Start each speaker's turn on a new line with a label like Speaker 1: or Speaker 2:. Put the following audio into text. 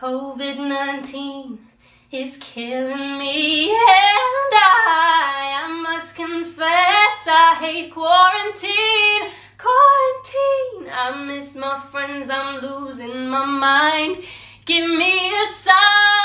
Speaker 1: COVID-19 is killing me, and I must confess I hate quarantine. Quarantine, I miss my friends, I'm losing my mind. Give me a sign.